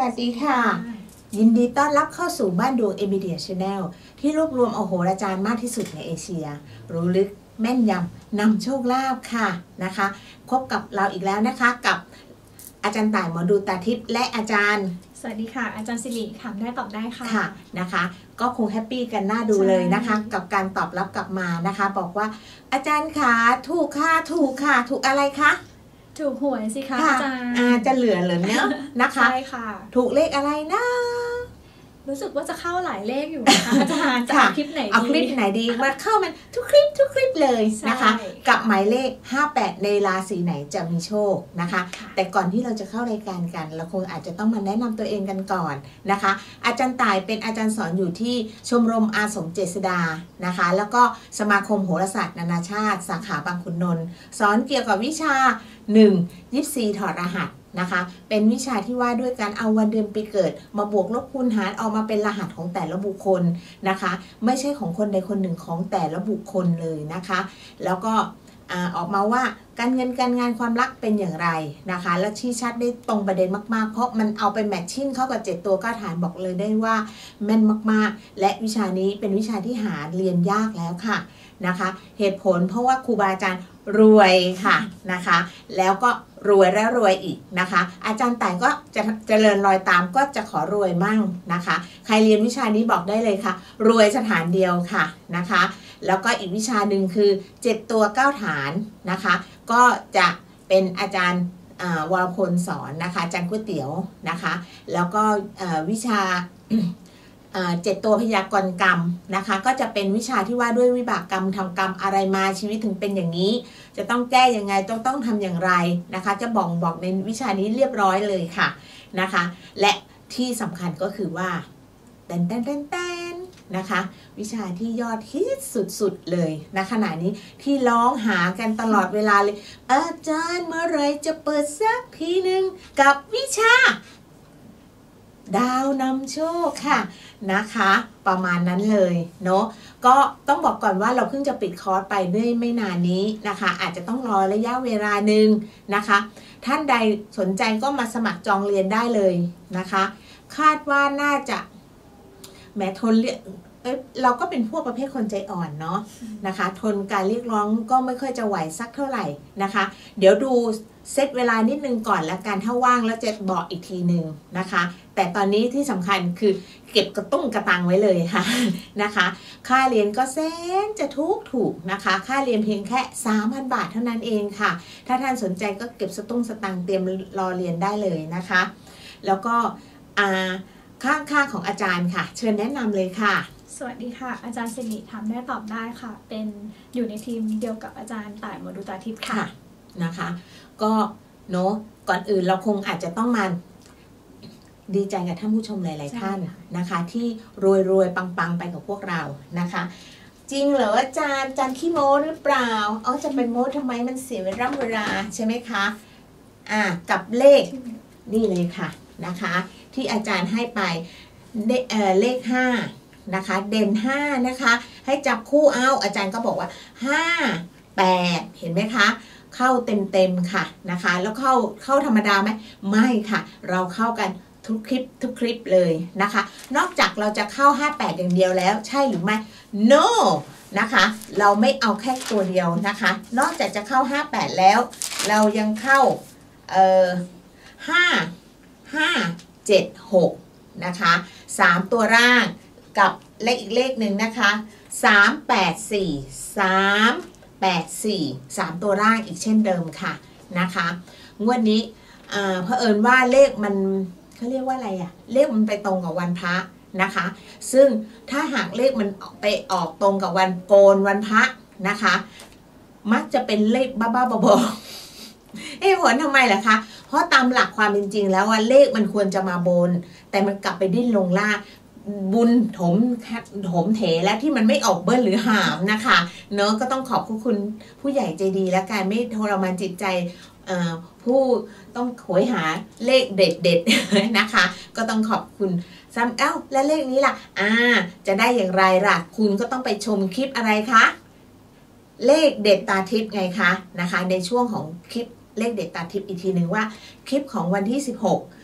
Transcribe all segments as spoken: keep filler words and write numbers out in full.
วัสดีค่ะยินดีต้อนรับเข้าสู่บ้านดวง Media Channel ที่รวบรวมเอาโหราจารย์มากที่สุดในเอเชียรู้ลึกแม่นยำนำโชคลาภค่ะนะคะพบกับเราอีกแล้วนะคะกับอาจารย์ต่ายหมอดูตาทิพย์และอาจารย์สวัสดีค่ะอาจารย์สิริถามได้ตอบได้ค่ะค่ะนะคะก็คงแฮปปี้กันน่าดูเลยนะคะกับการตอบรับกลับมานะคะบอกว่าอาจารย์คะถูกค่ะถูกค่ะถูกอะไรคะถูกหวยสิคะอาจารย์อาจะเหลือเหรือเนาะนะคะใช่ค่ะถูกเลขอะไรนะรู้สึกว่าจะเข้าหลายเลขอยู่นะคะอาจารย์จะเอาคลิปไหนดีเอาคลิปไหนดีมาเข้ามันทุกคลิปทุกคลิปเลยนะคะกับหมายเลขห้าแปดในราศีไหนจะมีโชคนะคะแต่ก่อนที่เราจะเข้ารายการกันเราคงอาจจะต้องมาแนะนำตัวเองกันก่อนนะคะอาจารย์ต่ายเป็นอาจารย์สอนอยู่ที่ชมรมอาสมเจษฎานะคะแล้วก็สมาคมโหราศาสตร์นานาชาติสาขาบางขุนนนท์สอนเกี่ยวกับวิชาหนึ่ง ยิปซีถอดรหัสนะคะเป็นวิชาที่ว่าด้วยการเอาวันเดือนปีเกิดมาบวกลบคูณหารออกมาเป็นรหัสของแต่ละบุคคลนะคะไม่ใช่ของคนใดคนหนึ่งของแต่ละบุคคลเลยนะคะแล้วก็ออกมาว่าการเงินการงานความรักเป็นอย่างไรนะคะและชี้ชัดได้ตรงประเด็นมากๆเพราะมันเอาไปแมทชิ่งเข้ากับเจ็ดตัวก้าฐานบอกเลยได้ว่าแม่นมากๆและวิชานี้เป็นวิชาที่หาเรียนยากแล้วค่ะนะคะเหตุผลเพราะว่าครูบาอาจารย์รวยค่ะนะคะแล้วก็รวยและรวยอีกนะคะอาจารย์ต่ายก็จะเจริญรอยตามก็จะขอรวยมั่งนะคะใครเรียนวิชานี้บอกได้เลยค่ะรวยสถานเดียวค่ะนะคะแล้วก็อีกวิชาหนึ่งคือเจ็ดตัวเก้าฐานนะคะก็จะเป็นอาจารย์วรพลสอนนะคะอาจารย์ก๋วยเตี๋ยวนะคะแล้วก็วิชาเจ็ดตัวพยากรณ์กรรมนะคะก็จะเป็นวิชาที่ว่าด้วยวิบากกรรมทำกรรมอะไรมาชีวิตถึงเป็นอย่างนี้จะต้องแก้ยังไงต้องต้องทำอย่างไรนะคะจะบอกบอกในวิชานี้เรียบร้อยเลยค่ะนะคะและที่สำคัญก็คือว่าแตนแตนแตนแตนนะคะวิชาที่ยอดฮิตสุดๆเลยณขณะนี้ที่ร้องหากันตลอดเวลาเลยอาจารย์เมื่อไรจะเปิดสักทีหนึ่งกับวิชาดาวนำโชคค่ะนะคะประมาณนั้นเลยเนาะก็ต้องบอกก่อนว่าเราเพิ่งจะปิดคอร์สไปด้วยไม่นานนี้นะคะอาจจะต้องรอระยะเวลาหนึ่งนะคะท่านใดสนใจก็มาสมัครจองเรียนได้เลยนะคะคาดว่าน่าจะแม้ทนเรียกเอ้ยเราก็เป็นพวกประเภทคนใจอ่อนเนาะนะคะทนการเรียกร้องก็ไม่ค่อยจะไหวสักเท่าไหร่นะคะเดี๋ยวดูเซตเวลานิดนึงก่อนแล้วกันถ้าว่างแล้วจะบอกอีกทีหนึ่งนะคะแต่ตอนนี้ที่สำคัญคือเก็บกระตุ้งกระตังไว้เลยค่ะนะคะค่าเรียนก็แสนจะทุกถูกนะคะค่าเรียนเพียงแค่ สามพัน บาทเท่านั้นเองค่ะถ้าท่านสนใจก็เก็บสตุ้งสตังเตรียมรอเรียนได้เลยนะคะแล้วก็ข้างค่าของอาจารย์ค่ะเชิญแนะนำเลยค่ะสวัสดีค่ะอาจารย์สิริถามได้ตอบได้ค่ะเป็นอยู่ในทีมเดียวกับอาจารย์ต่ายหมอดูตาทิพย์ค่ะนะคะก็เนาะก่อนอื่นเราคงอาจจะต้องมาดีใจกับท่านผู้ชมหลายๆท่านนะคะที่รวยๆปังๆไปกับพวกเรานะคะจริงเหรออาจารย์อาจารย์ขี้โม้หรือเปล่าเอาจะเป็นโม้ทำไมมันเสียเวลาเวลาใช่ไหมคะอ่ากับเลขนี่เลยค่ะนะคะที่อาจารย์ให้ไปเอ่อเลขห้านะคะเด่นห้านะคะให้จับคู่เอาอาจารย์ก็บอกว่าห้า แปดเห็นไหมคะเข้าเต็มๆค่ะนะคะแล้วเข้าเข้าธรรมดาไหมไม่ค่ะเราเข้ากันทุกคลิปทุกคลิปเลยนะคะนอกจากเราจะเข้าห้า แปดอย่างเดียวแล้วใช่หรือไม่ no นะคะเราไม่เอาแค่ตัวเดียวนะคะนอกจากจะเข้าห้า แปดแล้วเรายังเข้าเอ่อห้า ห้า เจ็ด หกนะคะสามตัวร่างกับเลขอีกเลขหนึ่งนะคะสาม แปด สี่ สามแปด สี่ สามตัวร่างอีกเช่นเดิมค่ะนะคะงวดนี้เอ่อเผอิญว่าเลขมันเขาเรียกว่าอะไรอะเลขมันไปตรงกับวันพระนะคะซึ่งถ้าหากเลขมันไปออกตรงกับวันโกนวันพระนะคะมักจะเป็นเลขบ้าๆบอๆเอ๊ะผลทำไมล่ะคะเพราะตามหลักความเป็นจริงแล้วว่าเลขมันควรจะมาบนแต่มันกลับไปดิ้นลงล่างบุญถมถมเถและที่มันไม่ออกเบิ้ลหรือหามนะคะเนอะก็ต้องขอบคุณผู้ใหญ่ใจดีและการไม่ทรมานจิตใจผู้ต้องโหยหาเลขเด็ดเด็ดนะคะก็ต้องขอบคุณซ้ำเอ้าและเลขนี้ล่ะอ่าจะได้อย่างไรล่ะคุณก็ต้องไปชมคลิปอะไรคะเลขเด็ดตาทิพย์ไงคะนะคะในช่วงของคลิปเลขเด็ดตาทิพย์อีกทีหนึ่งว่าคลิปของวันที่สิบหก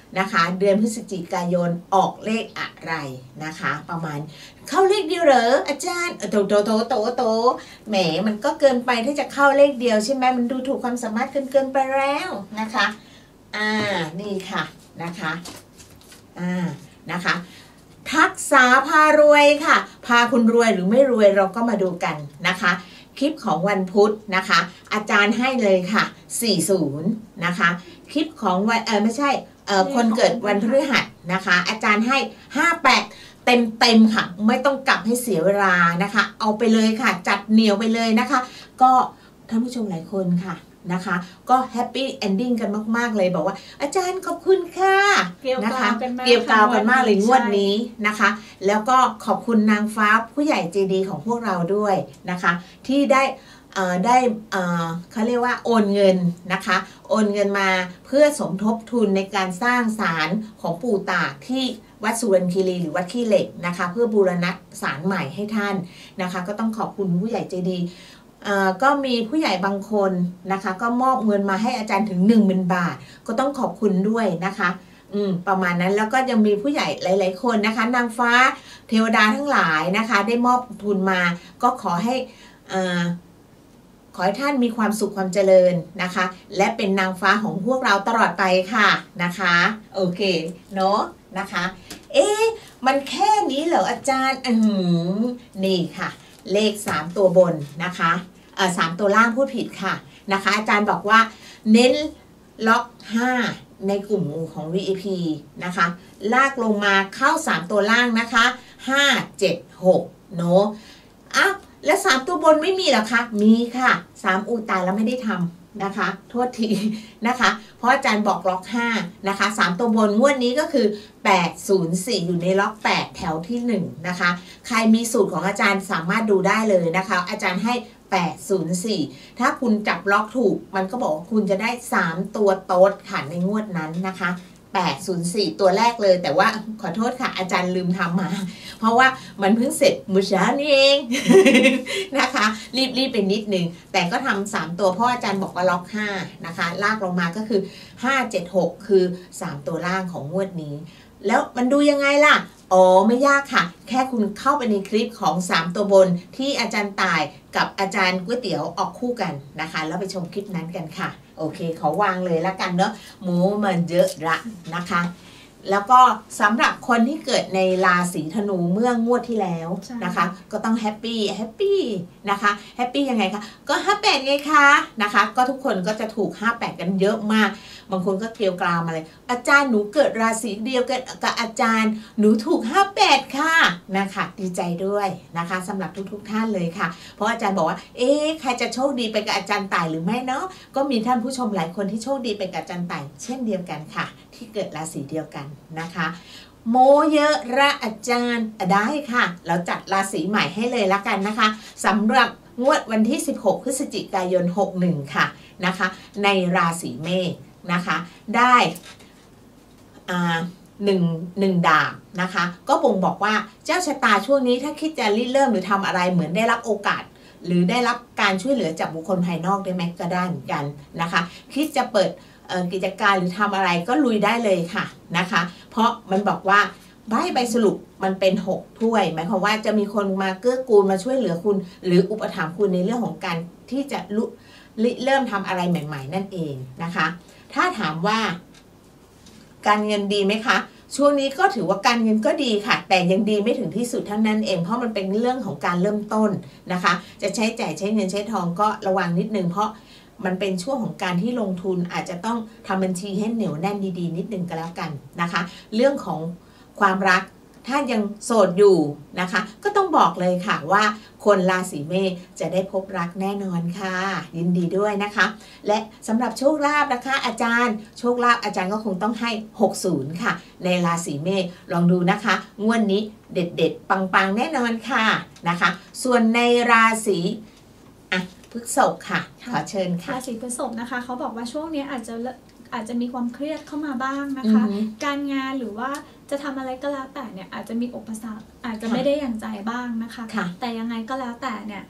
นะคะเดือนพฤศจิกายนออกเลขอะไรนะคะประมาณเข้าเลขเดียวเหรออาจารย์โตโตโตโตโตแหมมันก็เกินไปที่จะเข้าเลขเดียวใช่ไหมมันดูถูกความสามารถเกินเกินไปแล้วนะคะอ่านี่ค่ะนะคะอ่านะคะทักษะพารวยค่ะพาคุณรวยหรือไม่รวยเราก็มาดูกันนะคะคลิปของวันพุธนะคะอาจารย์ให้เลยค่ะสี่สิบนะคะคลิปของวันเออไม่ใช่เออคนเกิดวันพฤหัสนะคะอาจารย์ให้ห้าแปดเต็มเต็มค่ะไม่ต้องกลับให้เสียเวลานะคะเอาไปเลยค่ะจัดเหนียวไปเลยนะคะก็ท่านผู้ชมหลายคนค่ะนะคะก็แฮปปี้เอนดิ้งกันมากๆเลยบอกว่าอาจารย์ขอบคุณค่ะนะคะเกี่ยวกาวกันมากเลยงวดนี้นะคะแล้วก็ขอบคุณนางฟ้าผู้ใหญ่ใจดีของพวกเราด้วยนะคะที่ได้ได้เขาเรียกว่าโอนเงินนะคะโอนเงินมาเพื่อสมทบทุนในการสร้างศาลของปู่ตาที่วัดสุวรรณคีรีหรือวัดขี้เหล็กนะคะเพื่อบูรณะศาลใหม่ให้ท่านนะคะก็ต้องขอบคุณผู้ใหญ่ใจดีก็มีผู้ใหญ่บางคนนะคะก็มอบเงินมาให้อาจารย์ถึง หนึ่งหมื่น บาทก็ต้องขอบคุณด้วยนะคะอืมประมาณนั้นแล้วก็ยังมีผู้ใหญ่หลายๆคนนะคะนางฟ้าเทวดาทั้งหลายนะคะได้มอบทุนมาก็ขอให้อ่าขอให้ท่านมีความสุขความเจริญนะคะและเป็นนางฟ้าของพวกเราตลอดไปค่ะนะคะโอเคเนาะนะคะเอ๊ะมันแค่นี้เหรออาจารย์อืมนี่ค่ะเลขสามตัวบนนะคะเอ่อสามตัวล่างพูดผิดค่ะนะคะอาจารย์บอกว่าเน้นล็อกห้าในกลุ่มของ วี ไอ พี นะคะลากลงมาเข้าสามตัวล่างนะคะห้า เจ็ด หกเนาะอ้าวแล้วสามตัวบนไม่มีเหรอคะมีค่ะสามอูตายแล้วไม่ได้ทำนะคะโทษทีนะคะเพราะอาจารย์บอกล็อกห้านะคะสามตัวบนงวดนี้ก็คือแปด ศูนย์ สี่อยู่ในล็อกแปดแถวที่หนึ่งนะคะใครมีสูตรของอาจารย์สามารถดูได้เลยนะคะอาจารย์ให้แปด ศูนย์ สี่ถ้าคุณจับล็อกถูกมันก็บอกว่าคุณจะได้สามตัวโต๊ดค่ะในงวดนั้นนะคะแปด ศูนย์ สี่ตัวแรกเลยแต่ว่าขอโทษค่ะอาจารย์ลืมทำมาเพราะว่ามันเพิ่งเสร็จมื้อเช้านี่เอง นะคะรีบๆไปนิดนึงแต่ก็ทำสามตัวเพราะอาจารย์บอกว่าล็อกห้านะคะลากลงมาก็คือห้า เจ็ด หกคือสามตัวล่างของงวดนี้แล้วมันดูยังไงล่ะอ๋อไม่ยากค่ะแค่คุณเข้าไปในคลิปของสามตัวบนที่อาจารย์ต่ายกับอาจารย์ก๋วยเตี๋ยวออกคู่กันนะคะแล้วไปชมคลิปนั้นกันค่ะโอเคเขาวางเลยแล้วกันเนาะหมูมันเยอะละนะคะแล้วก็สำหรับคนที่เกิดในราศีธนูเมื่องวดที่แล้วนะคะก็ต้องแฮปปี้แฮปปี้นะคะแฮปปี้ยังไงคะก็ห้าแปดไงคะนะคะก็ทุกคนก็จะถูกห้าแปดกันเยอะมากบางคนก็เกลียวกราวมาเลยอาจารย์หนูเกิดราศีเดียวกันกับอาจารย์หนูถูกห้าแปดค่ะนะคะดีใจด้วยนะคะสำหรับทุกๆ ท่านเลยค่ะเพราะอาจารย์บอกว่าเอ๊ะใครจะโชคดีไปกับอาจารย์ต่ายหรือไม่เนาะก็มีท่านผู้ชมหลายคนที่โชคดีไปกับอาจารย์ต่ายเช่นเดียวกันค่ะที่เกิดราศีเดียวกันนะคะโมเยอะระอาจารย์ได้ค่ะเราจัดราศีใหม่ให้เลยละกันนะคะสำหรับงวดวันที่สิบหกพฤศจิกายนหกสิบเอ็ดค่ะนะคะในราศีเมษนะคะได้อ่าหนึ่งหนึ่งดาบนะคะก็บ่งบอกว่าเจ้าชะตาช่วงนี้ถ้าคิดจะริเริ่มหรือทำอะไรเหมือนได้รับโอกาสหรือได้รับการช่วยเหลือจากบุคคลภายนอกได้ไหมก็ได้เหมือนกันนะคะคิดจะเปิดกิจการหรือทำอะไรก็ลุยได้เลยค่ะนะคะเพราะมันบอกว่าใบใบสรุปมันเป็นหกถ้วยหมายความว่าจะมีคนมาเกื้อกูลมาช่วยเหลือคุณหรืออุปถัมภ์คุณในเรื่องของการที่จะลุเริ่มทำอะไรใหม่ๆนั่นเองนะคะถ้าถามว่าการเงินดีไหมคะช่วงนี้ก็ถือว่าการเงินก็ดีค่ะแต่ยังดีไม่ถึงที่สุดเท่านั้นเองเพราะมันเป็นเรื่องของการเริ่มต้นนะคะจะใช้จ่ายใช้เงินใช้ทองก็ระวังนิดนึงเพราะมันเป็นช่วงของการที่ลงทุนอาจจะต้องทำบัญชีให้เหนียวแน่นดีๆนิดนึงก็แล้วกันนะคะเรื่องของความรักถ้ายังโสดอยู่นะคะก็ต้องบอกเลยค่ะว่าคนราศีเมษจะได้พบรักแน่นอนค่ะยินดีด้วยนะคะและสำหรับโชคลาภนะคะอาจารย์โชคลาภอาจารย์ก็คงต้องให้หกสิบค่ะในราศีเมษลองดูนะคะงวดนี้เด็ดๆปังๆแน่นอนค่ะนะคะส่วนในราศีอ่ะพฤษภค่ะขอเชิญค่ะราศีพฤษภนะคะเขาบอกว่าช่วงนี้อาจจะอาจจะมีความเครียดเข้ามาบ้างนะคะการงานหรือว่าจะทำอะไรก็แล้วแต่เนี่ยอาจจะมีอุปสรรคอาจจะไม่ได้อย่างใจบ้างนะคะแต่ยังไงก็แล้วแต่เนี่ย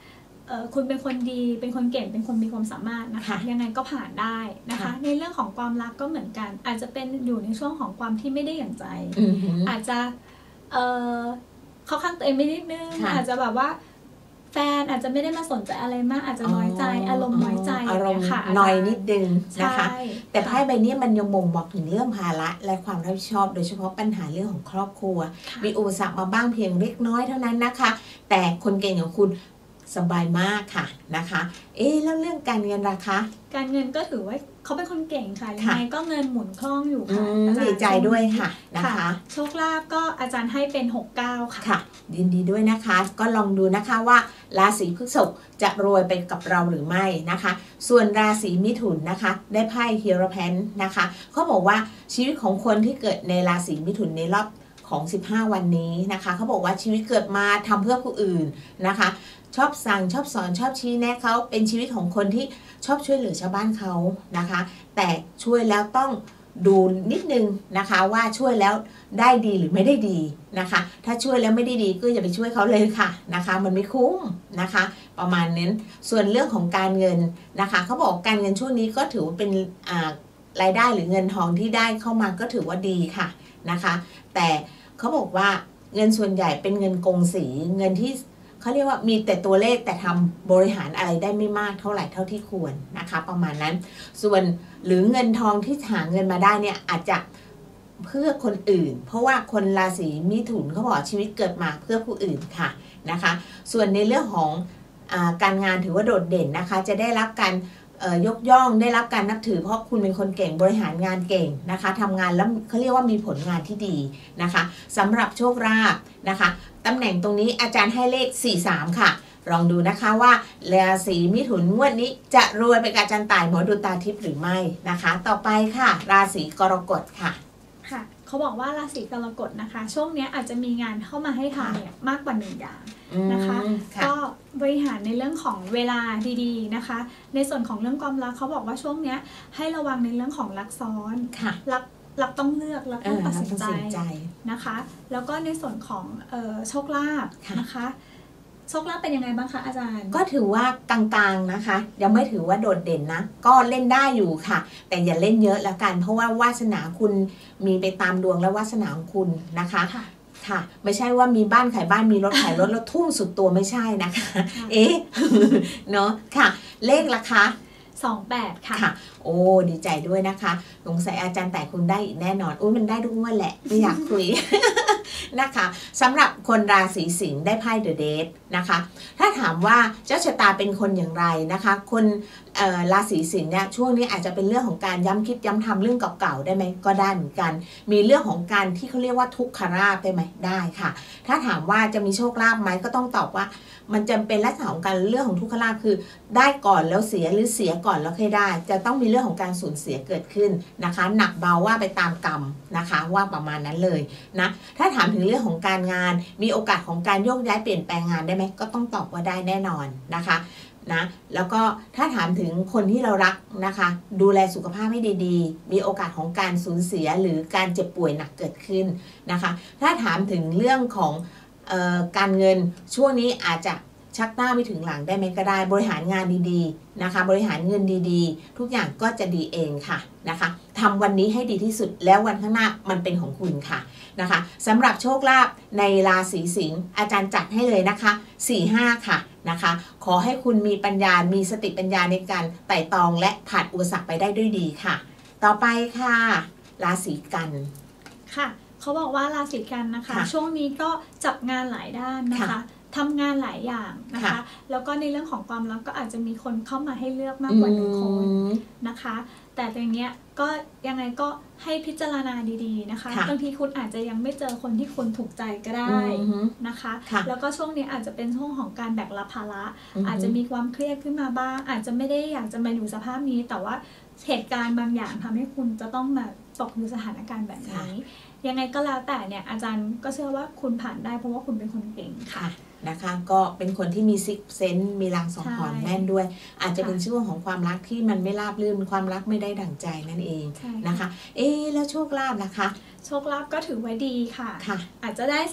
เอ่อคุณเป็นคนดีเป็นคนเก่งเป็นคนมีความสามารถนะคะยังไงก็ผ่านได้นะคะในเรื่องของความรักก็เหมือนกันอาจจะเป็นอยู่ในช่วงของความที่ไม่ได้อย่างใจอาจจะเอ่อเข้าข้างตัวเองไม่นิดนึงอาจจะแบบว่าแฟนอาจจะไม่ได้มาสนใจอะไรมากอาจจะน้อยใจอารมณ์น้อยใจอารมณ์น้อยนิดนึงนะคะแต่ไพ่ใบนี้มันยังบ่งบอกถึงเรื่องภาระและความรับผิดชอบโดยเฉพาะปัญหาเรื่องของครอบครัวมีอุปสรรคมาบ้างเพียงเล็กน้อยเท่านั้นนะคะแต่คนเก่งของคุณสบายมากค่ะนะคะเอ๊ะแล้วเรื่องการเงินราคาการเงินก็ถือว่าเขาเป็นคนเก่งค่ะยังไงก็เงินหมุนคล่องอยู่ค่ะดีใจด้วยค่ะนะคะโชคลาภก็อาจารย์ให้เป็นหกเก้าค่ะค่ะยินดีด้วยนะคะก็ลองดูนะคะว่าราศีพฤษภจะรวยไปกับเราหรือไม่นะคะส่วนราศีมิถุนนะคะได้ไพ่เฮียโรแพนนะคะเขาบอกว่าชีวิตของคนที่เกิดในราศีมิถุนในรอบของสิบห้าวันนี้นะคะเขาบอกว่าชีวิตเกิดมาทำเพื่อผู้อื่นนะคะชอบสั่งชอบสอนชอบชี้แนะเขาเป็นชีวิตของคนที่ชอบช่วยเหลือชาวบ้านเขานะคะแต่ช่วยแล้วต้องดูนิดนึงนะคะว่าช่วยแล้วได้ดีหรือไม่ได้ดีนะคะถ้าช่วยแล้วไม่ได้ดีก็อย่าไปช่วยเขาเลยค่ะนะคะมันไม่คุ้มนะคะประมาณนั้นส่วนเรื่องของการเงินนะคะเขาบอกการเงินช่วงนี้ก็ถือว่าเป็นอ่ารายได้หรือเงินทองที่ได้เข้ามาก็ถือว่าดีค่ะนะคะแต่เขาบอกว่าเงินส่วนใหญ่เป็นเงินกงสีเงินที่เขาเรียกว่ามีแต่ตัวเลขแต่ทำบริหารอะไรได้ไม่มากเท่าไหร่เท่าที่ควรนะคะประมาณนั้นส่วนหรือเงินทองที่หาเงินมาได้เนี่ยอาจจะเพื่อคนอื่นเพราะว่าคนราศีมิถุนเขาบอกชีวิตเกิดมาเพื่อผู้อื่นค่ะนะคะส่วนในเรื่องของอาการงานถือว่าโดดเด่นนะคะจะได้รับการยกย่องได้รับการนับถือเพราะคุณเป็นคนเก่งบริหารงานเก่งนะคะทำงานแล้วเขาเรียกว่ามีผลงานที่ดีนะคะสำหรับโชคลาภนะคะตำแหน่งตรงนี้อาจารย์ให้เลขสี่สิบสามค่ะลองดูนะคะว่าราศีมิถุนงวดนี้จะรวยไปกับอาจารย์ต่ายหมอดูตาทิพย์หรือไม่นะคะต่อไปค่ะราศีกรกฎค่ะค่ะเขาบอกว่าราศีกรกฎนะคะช่วงนี้อาจจะมีงานเข้ามาให้ทำเนี่ยมากกว่าหนึ่งอย่างนะคะก็บริหารในเรื่องของเวลาดีๆนะคะในส่วนของเรื่องความรักเขาบอกว่าช่วงนี้ให้ระวังในเรื่องของรักซ้อนรักรักต้องเลือกรักต้องตัดสินใจนะคะแล้วก็ในส่วนของโชคลาภนะคะโชคลาภเป็นยังไงบ้างคะอาจารย์ก็ถือว่ากลางๆนะคะยังไม่ถือว่าโดดเด่นนะก็เล่นได้อยู่ค่ะแต่อย่าเล่นเยอะแล้วกันเพราะว่าวาสนาคุณมีไปตามดวงและวาสนาของคุณนะคะค่ะไม่ใช่ว่ามีบ้านขายบ้านมีรถขายรถแล้วทุ่มสุดตัวไม่ใช่นะคะเอ๊ะเนาะค่ะเลขราคาสองแปดค่ะค่ะโอ้ดีใจด้วยนะคะสงสัยอาจารย์แต่คุณได้อีกแน่นอนอุ้ยมันได้ทุกงวดแหละไม่อยากคุย นะคะสำหรับคนราศีสิงห์ได้ไพ่เดอะเดทนะคะถ้าถามว่าเจ้าชะตาเป็นคนอย่างไรนะคะคนราศีสิงห์เนี่ยช่วงนี้อาจจะเป็นเรื่องของการย้ำคิดย้ำทำเรื่องเก่าๆได้ไหมก็ได้เหมือนกันมีเรื่องของการที่เขาเรียกว่าทุกขลาภได้ไหมได้ค่ะถ้าถามว่าจะมีโชคลาภไหมก็ต้องตอบว่ามันจำเป็นลักษณะของการเรื่องของทุกขลาภคือได้ก่อนแล้วเสียหรือเสียก่อนแล้วค่อยได้จะต้องมีเรื่องของการสูญเสียเกิดขึ้นนะคะหนักเบาว่าไปตามกรรมนะคะว่าประมาณนั้นเลยนะถ้าถามถึงเรื่องของการงานมีโอกาสของการโยกย้ายเปลี่ยนแปลงงานได้ไหมก็ต้องตอบว่าได้แน่นอนนะคะนะแล้วก็ถ้าถามถึงคนที่เรารักนะคะดูแลสุขภาพให้ดีๆมีโอกาสของการสูญเสียหรือการเจ็บป่วยหนักเกิดขึ้นนะคะถ้าถามถึงเรื่องของเอ่อการเงินช่วงนี้อาจจะชักหน้าไม่ถึงหลังได้ไหมก็ได้บริหารงานดีๆนะคะบริหารเงินดีๆทุกอย่างก็จะดีเองค่ะนะคะทำวันนี้ให้ดีที่สุดแล้ววันข้างหน้ามันเป็นของคุณค่ะนะคะสำหรับโชคลาภในราศีสิงห์อาจารย์จัดให้เลยนะคะสี่ห้าค่ะนะคะขอให้คุณมีปัญญามีสติปัญญาในการไต่ตองและผ่านอุปสรรคไปได้ด้วยดีค่ะต่อไปค่ะราศีกันค่ะเขาบอกว่าราศีกันนะคะช่วงนี้ก็จับงานหลายด้านนะคะทำงานหลายอย่างนะคะแล้วก็ในเรื่องของความรักก็อาจจะมีคนเข้ามาให้เลือกมากกว่าหนึ่งคนนะคะแต่ตรงเนี้ยก็ยังไงก็ให้พิจารณาดีๆนะคะบางทีคุณอาจจะยังไม่เจอคนที่คุณถูกใจก็ได้นะคะแล้วก็ช่วงนี้อาจจะเป็นช่วงของการแบกรับภาระอาจจะมีความเครียดขึ้นมาบ้างอาจจะไม่ได้อยากจะมาอยู่สภาพนี้แต่ว่าเหตุการณ์บางอย่างทำให้คุณจะต้องมาตกอยู่สถานการณ์แบบนี้ยังไงก็แล้วแต่เนี่ยอาจารย์ก็เชื่อว่าคุณผ่านได้เพราะว่าคุณเป็นคนเก่งค่ะนะคะก็เป็นคนที่มีซิกเซนส์มีลางสังหรณ์แม่นด้วยอาจจะเป็นช่วงของความรักที่มันไม่ราบรื่นความรักไม่ได้ดั่งใจนั่นเองนะคะเอ๊แล้วโชคลาภล่ะคะโชคลาภก็ถือว่าดีค่ะอาจจะได้สัก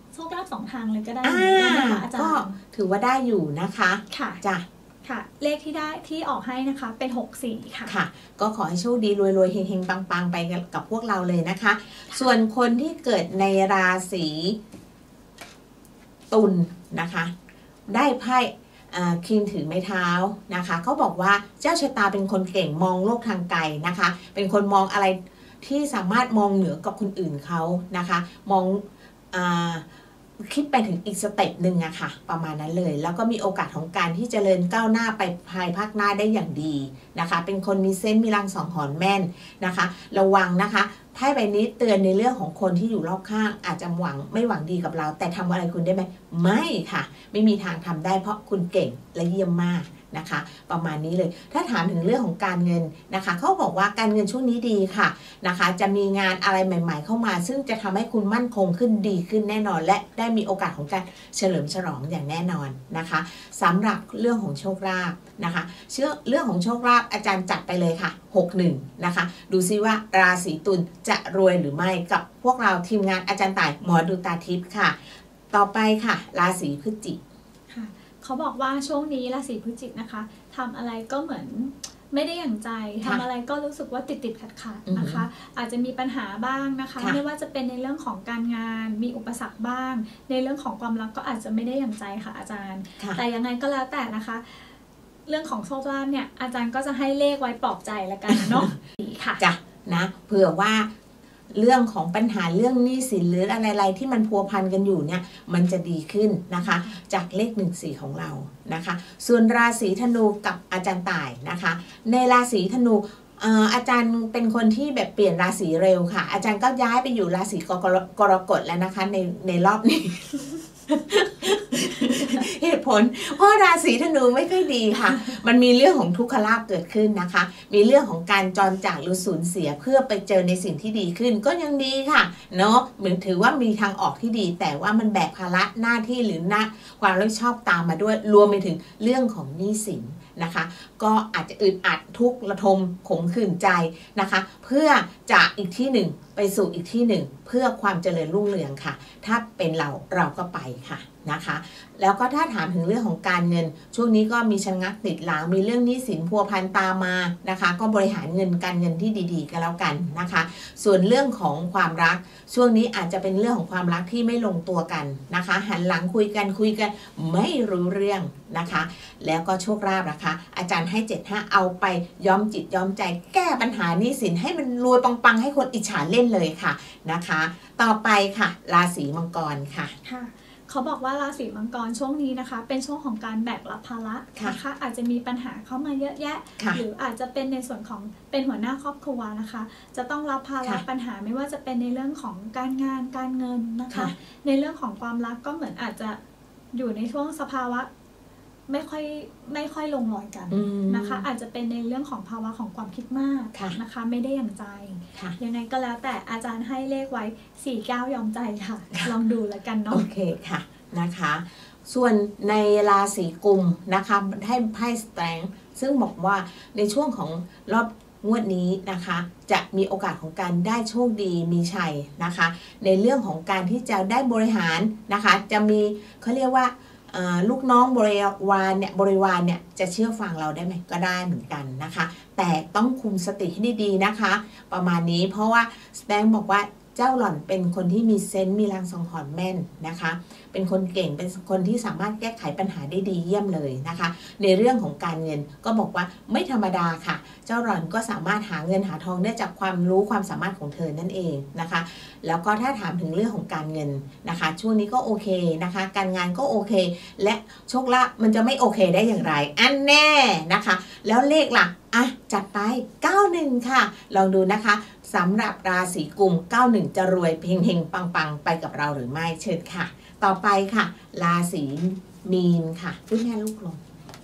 โชคลาภสองทางเลยก็ได้อ่านะคะอาจารย์ก็ถือว่าได้อยู่นะคะค่ะจ้ะค่ะเลขที่ได้ที่ออกให้นะคะเป็นหกสี่ค่ะค่ะก็ขอให้โชคดีรวยๆเฮงๆปังๆไปกับพวกเราเลยนะคะส่วนคนที่เกิดในราศีตุลนะคะได้ไพ่คิงถือไม้เท้านะคะเขาบอกว่าเจ้าชะตาเป็นคนเก่งมองโลกทางไกลนะคะเป็นคนมองอะไรที่สามารถมองเหนือกับคนอื่นเขานะคะมองอ่าคิดไปถึงอีกสเต็ปหนึ่งอะค่ะประมาณนั้นเลยแล้วก็มีโอกาสของการที่จเจริญก้าวหน้าไปภายภาคหน้าได้อย่างดีนะคะเป็นคนมีเซนส์มีรังสองหรณ์แม่นนะคะระวังนะคะไพ่ใบนี้เตือนในเรื่องของคนที่อยู่รอบข้างอาจจะหวังไม่หวังดีกับเราแต่ทำอะไรคุณได้ไหมไม่ค่ะไม่มีทางทำได้เพราะคุณเก่งและเยี่ยมมากนะคะประมาณนี้เลยถ้าถามถึงเรื่องของการเงินนะคะเขาบอกว่าการเงินช่วงนี้ดีค่ะนะคะจะมีงานอะไรใหม่ๆเข้ามาซึ่งจะทำให้คุณมั่นคงขึ้นดีขึ้นแน่นอนและได้มีโอกาสของการเฉลิมฉลองอย่างแน่นอนนะคะสำหรับเรื่องของโชคลาภนะคะเชื่อเรื่องของโชคลาภอาจารย์จัดไปเลยค่ะหกหนึ่งนะคะดูซิว่าราศีตุลจะรวยหรือไม่กับพวกเราทีมงานอาจารย์ต่ายหมอดูตาทิพย์ค่ะต่อไปค่ะราศีพฤศจิกเขาบอกว่าช่วงนี้ราศีพฤศจิกนะคะทำอะไรก็เหมือนไม่ได้อย่างใจทำอะไรก็รู้สึกว่าติดติดขัดขัดนะคะอาจจะมีปัญหาบ้างนะคะไม่ว่าจะเป็นในเรื่องของการงานมีอุปสรรคบ้างในเรื่องของความรักก็อาจจะไม่ได้อย่างใจค่ะอาจารย์แต่ยังไงก็แล้วแต่นะคะเรื่องของโชคลาภเนี่ยอาจารย์ก็จะให้เลขไว้ปลอบใจละกันเนาะค่ะจ้ะนะเผื่อว่าเรื่องของปัญหาเรื่องหนี้สินหรืออะไรๆที่มันพัวพันกันอยู่เนี่ยมันจะดีขึ้นนะคะจากเลขหนึ่งสี่ของเรานะคะส่วนราศีธนูกับอาจารย์ต่ายนะคะในราศีธนูอาจารย์เป็นคนที่แบบเปลี่ยนราศีเร็วค่ะอาจารย์ก็ย้ายไปอยู่ราศีกรกฎแล้วนะคะในในรอบนี้ เหตุผลเพราะราศีธนูไม่ค่อยดีค่ะมันมีเรื่องของทุกขลาภเกิดขึ้นนะคะมีเรื่องของการจรจากหรือสูญเสียเพื่อไปเจอในสิ่งที่ดีขึ้นก็ยังดีค่ะเนาะเหมือนถือว่ามีทางออกที่ดีแต่ว่ามันแบกภาระหน้าที่หรือหน้าความรับผิดชอบตามมาด้วยรวมไปถึงเรื่องของหนี้สินนะคะก็อาจจะอึดอัดทุกข์ระทมขมขื่นใจนะคะเพื่อจากอีกที่หนึ่งไปสู่อีกที่หนึ่งเพื่อความเจริญรุ่งเรืองค่ะถ้าเป็นเราเราก็ไปค่ะนะคะแล้วก็ถ้าถามถึงเรื่องของการเงินช่วงนี้ก็มีชะงักติดหลังมีเรื่องหนี้สินพัวพันตามมานะคะก็บริหารเงินการเงินที่ดีๆกันแล้วกันนะคะส่วนเรื่องของความรักช่วงนี้อาจจะเป็นเรื่องของความรักที่ไม่ลงตัวกันนะคะหันหลังคุยกันคุยกันไม่รู้เรื่องนะคะแล้วก็โชคลาภนะคะอาจารย์ให้เจ็ดห้าเอาไปย้อมจิตย้อมใจแก้ปัญหาหนี้สินให้มันรวยปังๆให้คนอิจฉาเล่นเลยค่ะนะคะต่อไปค่ะราศีมังกรค่ะค่ะเขาบอกว่าราศีมังกรช่วงนี้นะคะเป็นช่วงของการแบกรับภาระนะคะอาจจะมีปัญหาเข้ามาเยอะแยะหรืออาจจะเป็นในส่วนของเป็นหัวหน้าครอบครัวนะคะจะต้องรับภาระปัญหาไม่ว่าจะเป็นในเรื่องของการงานการเงินนะคะในเรื่องของความรักก็เหมือนอาจจะอยู่ในช่วงสภาวะไม่ค่อยไม่ค่อยลงรอยกันนะคะอาจจะเป็นในเรื่องของภาวะของความคิดมากนะคะไม่ได้อย่างใจยังไงก็แล้วแต่อาจารย์ให้เลขไว้สี่เก้ายอมใจค่ะลองดูแล้วกันเนาะโอเคค่ะนะคะส่วนในราศีกุมนะคะให้ไพ่สแตงซึ่งบอกว่าในช่วงของรอบงวดนี้นะคะจะมีโอกาสของการได้โชคดีมีชัยนะคะในเรื่องของการที่จะได้บริหารนะคะจะมีเขาเรียกว่าลูกน้องบริวารเนี่ยบริวารเนี่ยจะเชื่อฟังเราได้ไหมก็ได้เหมือนกันนะคะแต่ต้องคุมสติให้ดีๆนะคะประมาณนี้เพราะว่าสแตงบอกว่าเจ้าหล่อนเป็นคนที่มีเซนส์มีลางสังหรณ์แม่นนะคะเป็นคนเก่งเป็นคนที่สามารถแก้ไขปัญหาได้ดีเยี่ยมเลยนะคะในเรื่องของการเงินก็บอกว่าไม่ธรรมดาค่ะเจ้าหล่อนก็สามารถหาเงินหาทองได้จากความรู้ความสามารถของเธอนั่นเองนะคะแล้วก็ถ้าถามถึงเรื่องของการเงินนะคะช่วงนี้ก็โอเคนะคะการงานก็โอเคและโชคลาภมันจะไม่โอเคได้อย่างไรอันแน่นะคะแล้วเลขหลักอ่ะจัดไปเก้าสิบค่ะลองดูนะคะสำหรับราศีกุมเก้าสิบจะรวยเฮงๆปังๆไปกับเราหรือไม่เชิญค่ะต่อไปค่ะราศีมีนค่ะพูดแม่ลูกลง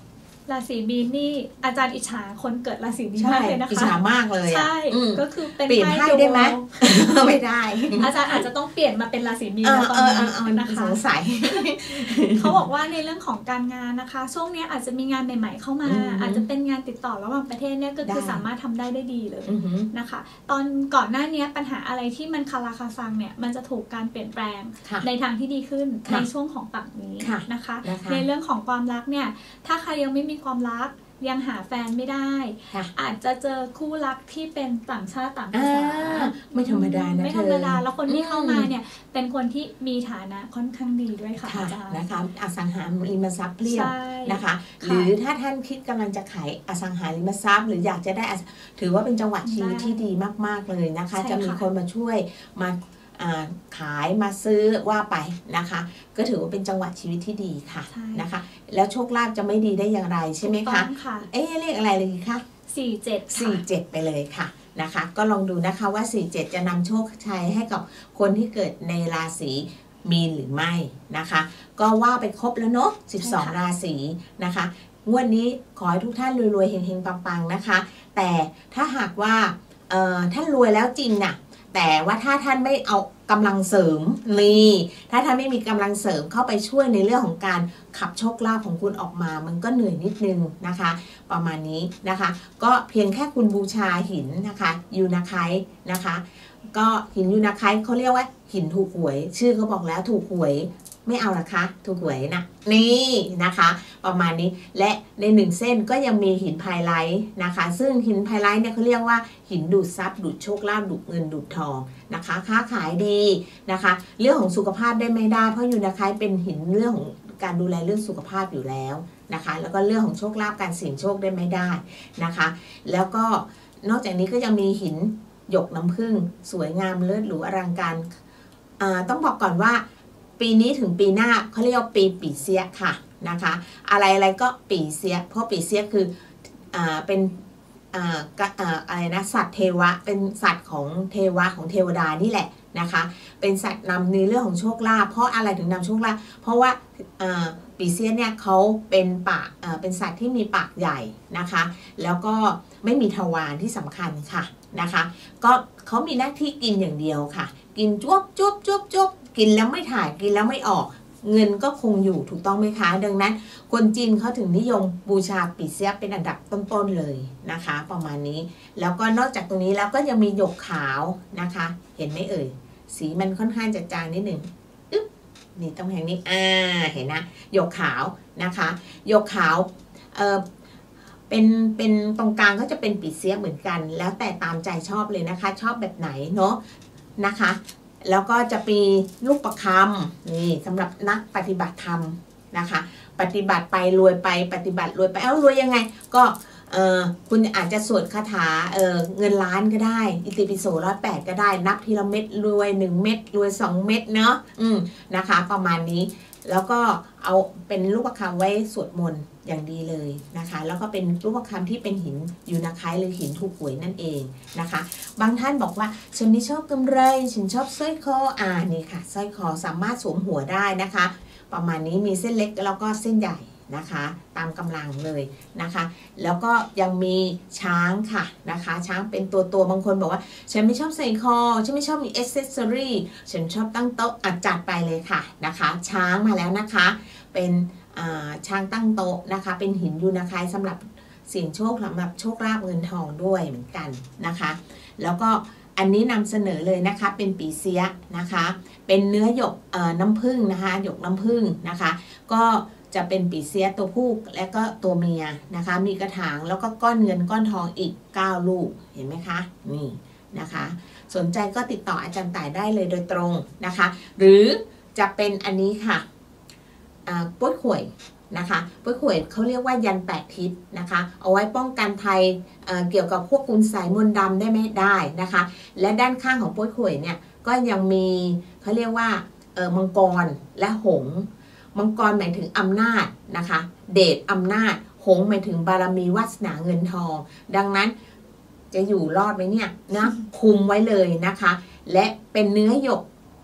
ราศีมีนนี่อาจารย์อิจฉาคนเกิดราศีมีนมากเลยนะคะอิจฉามากเลยใช่ก็คือเป็นเปลี่ยนให้ได้ไหมไม่ได้อาจารย์อาจจะต้องเปลี่ยนมาเป็นราศีมีนแล้วตอนนี้นะคะสงสัยเขาบอกว่าในเรื่องของการงานนะคะช่วงนี้อาจจะมีงานใหม่ๆเข้ามาอาจจะเป็นงานติดต่อระหว่างประเทศเนี่ยก็คือสามารถทำได้ได้ดีเลยนะคะตอนก่อนหน้านี้ปัญหาอะไรที่มันคาราคาซังเนี่ยมันจะถูกการเปลี่ยนแปลงในทางที่ดีขึ้นในช่วงของปักนี้นะคะในเรื่องของความรักเนี่ยถ้าใครยังไม่มีความรักยังหาแฟนไม่ได้อาจจะเจอคู่รักที่เป็นต่างชาติต่างภาษาไม่ธรรมดานะไม่ธรรมดาแล้วคนที่เข้ามาเนี่ยเป็นคนที่มีฐานะค่อนข้างดีด้วยค่ะอาจารย์นะคะอสังหาริมทรัพย์เพียบนะคะหรือถ้าท่านคิดกำลังจะขายอสังหาริมทรัพย์หรืออยากจะได้ถือว่าเป็นจังหวะชีวิตที่ดีมากๆเลยนะคะจะมีคนมาช่วยมาขายมาซื้อว่าไปนะคะก็ถือว่าเป็นจังหวะชีวิตที่ดีค่ะนะคะแล้วโชคลาภจะไม่ดีได้อย่างไรใช่ไหมคะเอ๊ะเลขอะไรเลยคะสี่เจ็ดสี่เจ็ดไปเลยค่ะนะคะก็ลองดูนะคะว่าสี่เจ็ดจะนำโชคชัยให้กับคนที่เกิดในราศีมีนหรือไม่นะคะก็ว่าไปครบแล้วเนาะสิบสองราศีนะคะงวดนี้ขอให้ทุกท่านรวยๆเฮงๆปังๆนะคะแต่ถ้าหากว่าท่านรวยแล้วจริงน่ะแต่ว่าถ้าท่านไม่เอากำลังเสริมนี่ถ้าท่านไม่มีกำลังเสริมเข้าไปช่วยในเรื่องของการขับโชคลาภของคุณออกมามันก็เหนื่อยนิดนึงนะคะประมาณนี้นะคะก็เพียงแค่คุณบูชาหินนะคะยูนาไคต์นะคะก็หินยูนาไคต์เขาเรียกว่าหินถูกหวยชื่อเขาบอกแล้วถูกหวยไม่เอานะคะถูกหวยนะนี่นะคะประมาณนี้และในหนึ่งเส้นก็ยังมีหินไพไลท์นะคะซึ่งหินไพไลท์เนี่ยเขาเรียกว่าหินดูดทรัพย์ดูดโชคลาภดูดเงินดูดทองนะคะค้าขายดีนะคะเรื่องของสุขภาพได้ไม่ได้เพราะยูนาไคต์เป็นหินเรื่องของการดูแลเรื่องสุขภาพอยู่แล้วนะคะแล้วก็เรื่องของโชคลาภการเสี่ยงโชคได้ไม่ได้นะคะแล้วก็นอกจากนี้ก็ยังมีหินหยกน้ำผึ้งสวยงามเลิศหรูอลังการต้องบอกก่อนว่าปีนี้ถึงปีหน้าเขาเรียกว่าปีปีเสียค่ะนะคะอะไรอะไรก็ปีเสียเพราะปีเสียคืออ่าเป็นอ่าอ่าอะไรนะสัตว์เทวะเป็นสัตว์ของเทวะของเทวดานี่แหละนะคะเป็นสัตว์นำในเรื่องของโชคลาภเพราะอะไรถึงนำโชคลาภเพราะว่าอ่าปีเสียเนี่ยเขาเป็นปากอ่าเป็นสัตว์ที่มีปากใหญ่นะคะแล้วก็ไม่มีทวารที่สำคัญค่ะนะคะก็เขามีหน้าที่กินอย่างเดียวค่ะกินจุ๊บจุ๊บจุ๊บจุ๊บกินแล้วไม่ถ่ายกินแล้วไม่ออกเงินก็คงอยู่ถูกต้องไหมคะดังนั้นคนจีนเขาถึงนิยมบูชาปีเสียเป็นอันดับต้นๆเลยนะคะประมาณนี้แล้วก็นอกจากตรงนี้แล้วก็ยังมีหยกขาวนะคะเห็นไหมเอ่ยสีมันค่อนข้างจะจางนิดหนึ่งอึ๊บนี่ตรงแห่งนี้อ่าเห็นนะหยกขาวนะคะหยกขาวเออเป็นเป็นตรงกลางก็จะเป็นปีเสียเหมือนกันแล้วแต่ตามใจชอบเลยนะคะชอบแบบไหนเนาะนะคะแล้วก็จะมีลูกประคำนี่สำหรับนักปฏิบัติธรรมนะคะปฏิบัติไปรวยไปปฏิบัติรวยไปเอ้ารวยยังไงก็เออคุณอาจจะสวดคาถาเออเงินล้านก็ได้อิติปิโสร้อยแปดก็ได้นับทีละเม็ดรวยหนึ่งเม็ดรวยสองเม็ดเนาะอืมนะคะประมาณนี้แล้วก็เอาเป็นลูกประคำไว้สวดมนต์อย่างดีเลยนะคะแล้วก็เป็นรูปประคำที่เป็นหินยูนาไคต์หรือหินถูกหวยนั่นเองนะคะบางท่านบอกว่าฉันไม่ชอบกำไรฉันชอบสร้อยคออ่านี่ค่ะสร้อยคอสามารถสวมหัวได้นะคะประมาณนี้มีเส้นเล็กแล้วก็เส้นใหญ่นะคะตามกำลังเลยนะคะแล้วก็ยังมีช้างค่ะนะคะช้างเป็นตัวตัวบางคนบอกว่าฉันไม่ชอบใส่คอฉันไม่ชอบมีเอเซสซอรี่ฉันชอบตั้งโต๊ะอัดจัดไปเลยค่ะนะคะช้างมาแล้วนะคะเป็นช้างตั้งโต๊ะนะคะเป็นหินยูนาไคต์สำหรับเสี่ยงโชคสำหรับโชคลาภเงินทองด้วยเหมือนกันนะคะแล้วก็อันนี้นำเสนอเลยนะคะเป็นปีเสียนะคะเป็นเนื้อหยกน้ำผึ้งนะคะหยกน้ำผึ้งนะคะก็จะเป็นปีเสียตัวผู้และก็ตัวเมียนะคะมีกระถางแล้วก็ก้อนเงินก้อนทองอีกเก้าลูกเห็นไหมคะนี่นะคะสนใจก็ติดต่ออาจารย์ต่ายได้เลยโดยตรงนะคะหรือจะเป็นอันนี้ค่ะปุ้ยข่วยนะคะปุ้ยข่วยเขาเรียกว่ายันแปดทิศนะคะเอาไว้ป้องกันภัย เ, เกี่ยวกับพวกคุณใสมนต์ดำได้ไหมได้นะคะและด้านข้างของปุ้ยข่วยเนี่ยก็ยังมีเขาเรียกว่ามังกรและหงส์มังกรหมายถึงอำนาจนะคะเดชอำนาจหงส์หมายถึงบารมีวาสนาเงินทองดังนั้นจะอยู่รอดไหมเนี่ยนะคุมไว้เลยนะคะและเป็นเนื้อหยก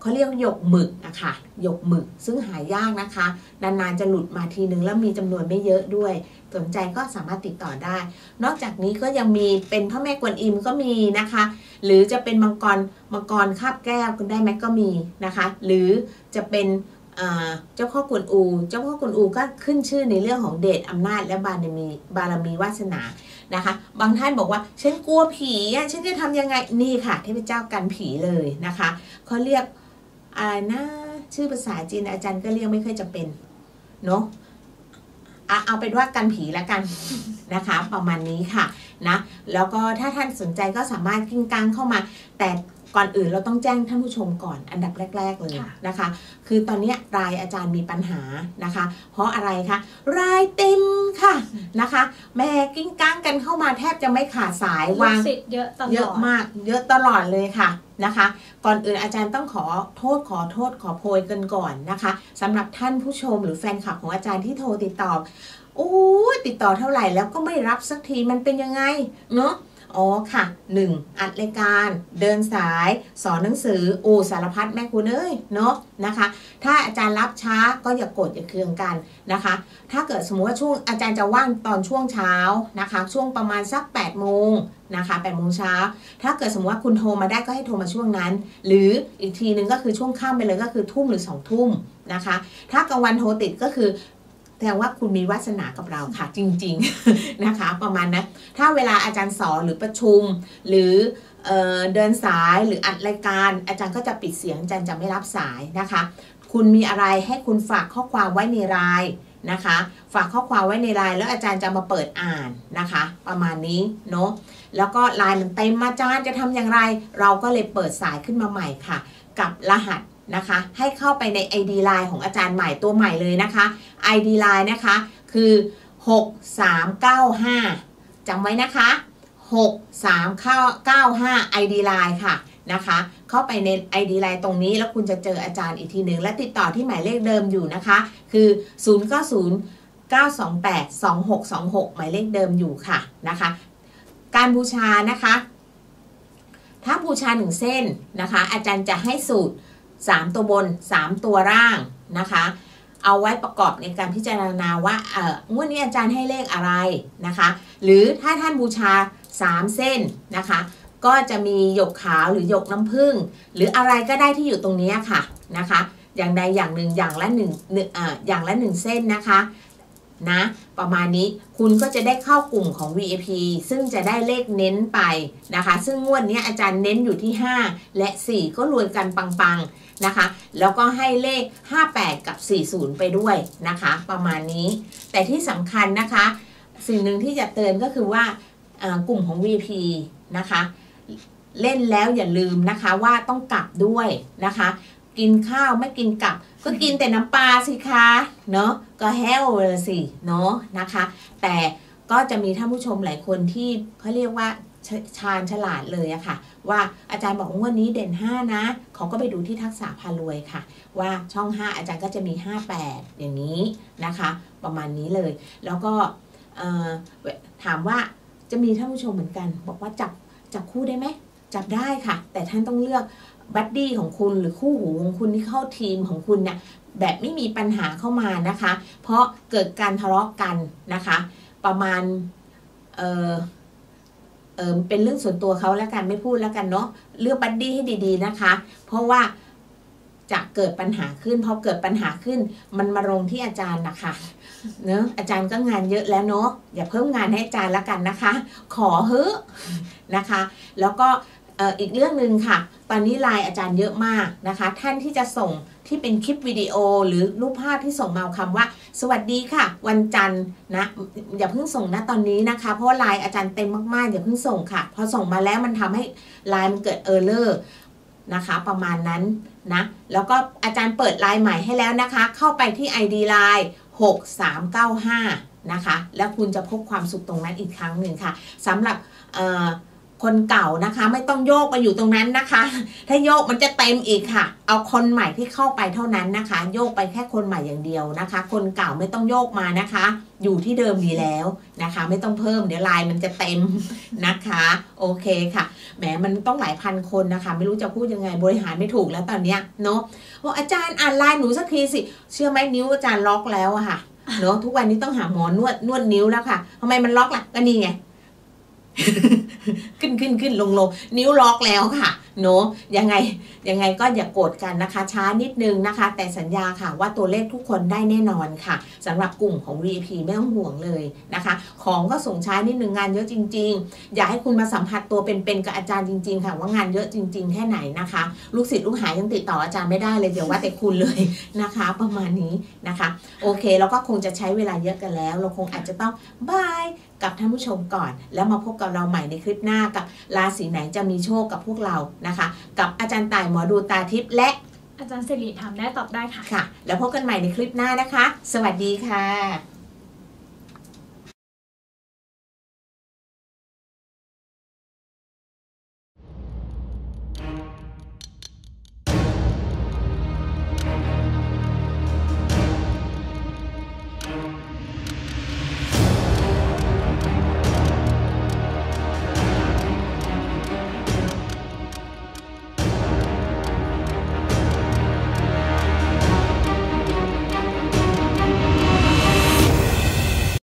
เขาเรียกหยกหมึกอะค่ะหยกหมึกซึ่งหายากนะคะนานๆจะหลุดมาทีนึงแล้วมีจำนวนไม่เยอะด้วยสนใจก็สามารถติดต่อได้นอกจากนี้ก็ยังมีเป็นพระแม่กวนอิมก็มีนะคะหรือจะเป็นมังกรมังกรคาบแก้วคุณได้ไหมก็มีนะคะหรือจะเป็นเจ้าพ่อกวนอูเจ้าพ่อกวนอูก็ขึ้นชื่อในเรื่องของเดชอำนาจและบารมีบารมีวาสนานะคะบางท่านบอกว่าฉันกลัวผีอ่ะฉันจะทำยังไงนี่ค่ะเทพเจ้ากันผีเลยนะคะเขาเรียกอะไรนะชื่อภาษาจีนอาจารย์ก็เรียกไม่ค่อยจะเป็นเนาะเอาเป็นว่ากันผีแล้วกันนะคะประมาณนี้ค่ะนะแล้วก็ถ้าท่านสนใจก็สามารถกิ้งกังเข้ามาแต่ก่อนอื่นเราต้องแจ้งท่านผู้ชมก่อนอันดับแรกๆเลยนะคะคือตอนนี้รายอาจารย์มีปัญหานะคะเพราะอะไรคะรายเต็มค่ะนะคะแม่กิ้งกังกันเข้ามาแทบจะไม่ขาดสายวางเยอะตลอดเยอะมากเยอะตลอดเลยค่ะนะคะก่อนอื่นอาจารย์ต้องขอโทษขอโทษขอโพยกันก่อนนะคะสำหรับท่านผู้ชมหรือแฟนคลับของอาจารย์ที่โทรติดต่อโอ้ติดต่อเท่าไหร่แล้วก็ไม่รับสักทีมันเป็นยังไงเนาะอ๋อค่ะหนึ่งอัดรายการเดินสายสอนหนังสือโอ้สารพัดแม่คุณเอ้ยเนาะนะคะถ้าอาจารย์รับช้าก็อย่ากโกรธอย่าเคืองกันนะคะถ้าเกิดสมมติว่าช่วงอาจารย์จะว่างตอนช่วงเช้านะคะช่วงประมาณสักแปดโมงนะคะแปดโมงเช้าถ้าเกิดสมมติว่าคุณโทรมาได้ก็ให้โทรมาช่วงนั้นหรืออีกทีนึงก็คือช่วงค่ำไปเลยก็คือทุ่มหรือสองทุ่มนะคะถ้ากลางวันโทรติดก็คือแสดงว่าคุณมีวาสนากับเราค่ะจริงๆนะคะประมาณนั้นถ้าเวลาอาจารย์สอนหรือประชุมหรือ เอ่อ เดินสายหรืออัดรายการอาจารย์ก็จะปิดเสียงอาจารย์จะไม่รับสายนะคะคุณมีอะไรให้คุณฝากข้อความไว้ในไลน์นะคะฝากข้อความไว้ในไลน์แล้วอาจารย์จะมาเปิดอ่านนะคะประมาณนี้เนาะแล้วก็ไลน์มันเต็มอาจารย์จะทำอย่างไรเราก็เลยเปิดสายขึ้นมาใหม่ค่ะกับรหัสนะคะให้เข้าไปใน ไอ ดี ไลน์ ของอาจารย์ใหม่ตัวใหม่เลยนะคะ ไอ ดี ไลน์ นะคะคือหกสามเก้าห้าจำไว้นะคะหกสามเก้าห้า ไอ ดี ไลน์ ค่ะนะคะเข้าไปใน ไอ ดี ไลน์ ตรงนี้แล้วคุณจะเจออาจารย์อีกทีหนึ่งและติดต่อที่หมายเลขเดิมอยู่นะคะคือศูนย์ เก้า ศูนย์ เก้า สอง แปด สอง หก สอง หกหมายเลขเดิมอยู่ค่ะนะคะการบูชานะคะถ้าบูชาหนึ่งเส้นนะคะอาจารย์จะให้สูตรสามตัวบนสามตัวล่างนะคะเอาไว้ประกอบในการพิจารณาว่าเอ่องวดนี้อาจารย์ให้เลขอะไรนะคะหรือถ้าท่านบูชาสามเส้นนะคะก็จะมีหยกขาวหรือหยกน้ำผึ้งหรืออะไรก็ได้ที่อยู่ตรงนี้ค่ะนะคะอย่างใดอย่างหนึ่งอย่างละหนึ่งเอ่ออย่างละหนึ่งเส้นนะคะนะประมาณนี้คุณก็จะได้เข้ากลุ่มของ วี ไอ พี ซึ่งจะได้เลขเน้นไปนะคะซึ่งงวดนี้อาจารย์เน้นอยู่ที่ห้าและสี่ก็รวยกันปังๆนะคะแล้วก็ให้เลขห้าแปดกับสี่สิบไปด้วยนะคะประมาณนี้แต่ที่สำคัญนะคะสิ่งหนึ่งที่จะเตือนก็คือว่ากลุ่มของ วี ไอ พี นะคะเล่นแล้วอย่าลืมนะคะว่าต้องกลับด้วยนะคะกินข้าวไม่กินกลับก็กินแต่น้ำปลาสิคะเนาะก็แห้วเลยสิเนาะนะคะแต่ก็จะมีท่านผู้ชมหลายคนที่เขาเรียกว่าชาญฉลาดเลยอะค่ะว่าอาจารย์บอกว่าวันนี้เด่นห้านะเขาก็ไปดูที่ทักษะพารวยค่ะว่าช่องห้าอาจารย์ก็จะมีห้าแปดอย่างนี้นะคะประมาณนี้เลยแล้วก็ถามว่าจะมีท่านผู้ชมเหมือนกันบอกว่าจับจับคู่ได้ไหมจับได้ค่ะแต่ท่านต้องเลือกบัดดี้ของคุณหรือคู่หูของคุณที่เข้าทีมของคุณเนี่ยแบบไม่มีปัญหาเข้ามานะคะเพราะเกิดการทะเลาะกันนะคะประมาณเออเออเป็นเรื่องส่วนตัวเขาแล้วกันไม่พูดแล้วกันเนาะเลือกบัดดี้ให้ดีๆนะคะเพราะว่าจะเกิดปัญหาขึ้นพอเกิดปัญหาขึ้นมันมาลงที่อาจารย์นะคะเนอะอาจารย์ก็งานเยอะแล้วเนาะอย่าเพิ่มงานให้อาจารย์แล้วกันนะคะขอเฮ้นะคะแล้วก็อีกเรื่องหนึ่งค่ะตอนนี้ไลน์อาจารย์เยอะมากนะคะท่านที่จะส่งที่เป็นคลิปวิดีโอหรือรูปภาพที่ส่งมาคำว่าสวัสดีค่ะวันจันทร์นะอย่าเพิ่งส่งนะตอนนี้นะคะเพราะว่าไลน์อาจารย์เต็มมากๆอย่าเพิ่งส่งค่ะพอส่งมาแล้วมันทำให้ไลน์มันเกิดเออร์เลอร์นะคะประมาณนั้นนะแล้วก็อาจารย์เปิดไลน์ใหม่ให้แล้วนะคะเข้าไปที่ ไอ ดี ไลน์ หกสามเก้าห้านะคะแล้วคุณจะพบความสุขตรงนั้นอีกครั้งหนึ่งค่ะสำหรับคนเก่านะคะไม่ต้องโยกไปอยู่ตรงนั้นนะคะ ถ้าโยกมันจะเต็มอีกค่ะเอาคนใหม่ที่เข้าไปเท่านั้นนะคะโยกไปแค่คนใหม่อย่างเดียวนะคะคนเก่าไม่ต้องโยกมานะคะอยู่ที่เดิมดีแล้วนะคะไม่ต้องเพิ่มเดี๋ยวลายมันจะเต็มนะคะโอเคค่ะแหมมันต้องหลายพันคนนะคะไม่รู้จะพูดยังไงบริหารไม่ถูกแล้วตอนเนี้ยเนาะว่าอาจารย์อ่านลายหนูสักทีสิเชื่อไหมนิ้วอาจารย์ล็อกแล้วอะค่ะเนาะทุกวันนี้ต้องหาหมอนวดนวดนิ้วแล้วค่ะทำไมมันล็อกล่ะก็นี่ไง ขึ้นขึ้นขึ้นลงลงนิ้วล็อกแล้วค่ะเนาะยังไงยังไงก็อย่าโกรธกันนะคะช้านิดนึงนะคะแต่สัญญาค่ะว่าตัวเลขทุกคนได้แน่นอนค่ะสำหรับกลุ่มของ วี ไอ พี ไม่ต้องห่วงเลยนะคะของก็ส่งช้านิดนึงงานเยอะจริงๆอยากให้คุณมาสัมผัสตัวเป็นๆกับอาจารย์จริงๆค่ะว่างานเยอะจริงๆแค่ไหนนะคะลูกศิษย์ลูกหายังติดต่ออาจารย์ไม่ได้เลยเดี๋ยวว่าแต่คุณเลยนะคะประมาณนี้นะคะโอเคแล้วก็คงจะใช้เวลาเยอะกันแล้วเราคงอาจจะต้องบายกับท่านผู้ชมก่อนแล้วมาพบกับเราใหม่ในคลิปหน้ากับราศีไหนจะมีโชคกับพวกเรานะคะกับอาจารย์ต่ายหมอดูตาทิพย์และอาจารย์สิริถามได้ตอบได้ค่ะค่ะแล้วพบกันใหม่ในคลิปหน้านะคะสวัสดีค่ะ